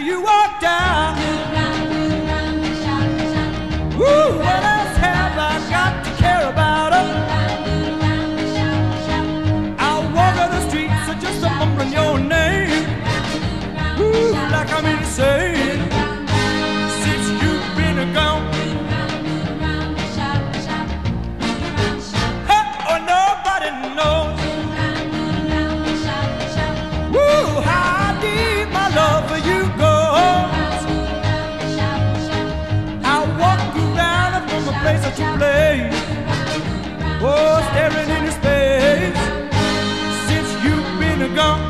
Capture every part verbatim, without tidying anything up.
you walked out. Woo, what else have I got to care about her? I'll walk on the streets of just a mumbling your name. Woo, like I'm insane. Since you've been gone, hey, oh, nobody knows. Woo, how deep my love for you goes. I'll walk around from a place that you play. Oh, staring into space. Since you've been gone.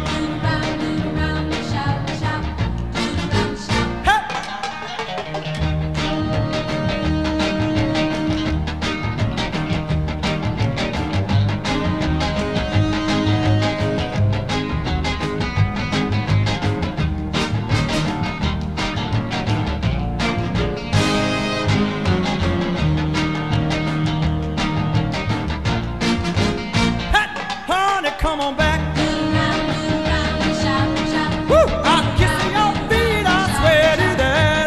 Come on back. Woo! I'll kiss your feet, I swear to that.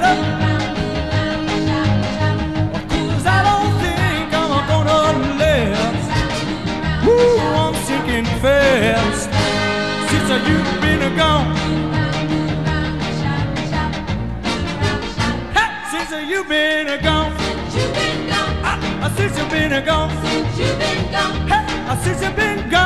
Cause I don't think I'm gonna last. Woo! I'm sinking fast. Since you've been gone. Hey, since you've been gone. Since you've been gone. Since you've been gone. Hey, since you've been gone.